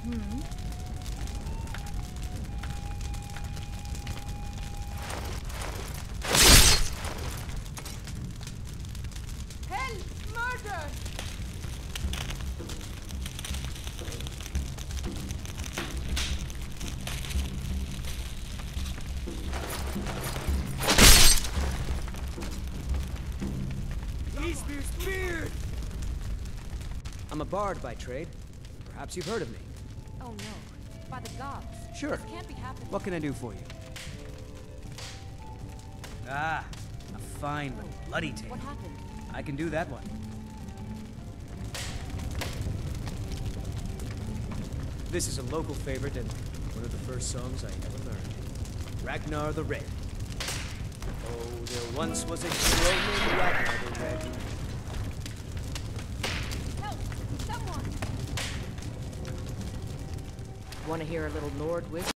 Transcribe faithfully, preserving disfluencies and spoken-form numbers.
Hmm. Hell! Murder! Eastbeard's beard! I'm a bard by trade. Perhaps you've heard of me. Oh no. By the gods. Sure. This can't be happening. What can I do for you? Ah, a fine but bloody tale. What happened? I can do that one. This is a local favorite and one of the first songs I ever learned. Ragnar the Red. Oh, there once was a hero named Ragnar the Red. Help! Someone! Want to hear a little Nord wisdom?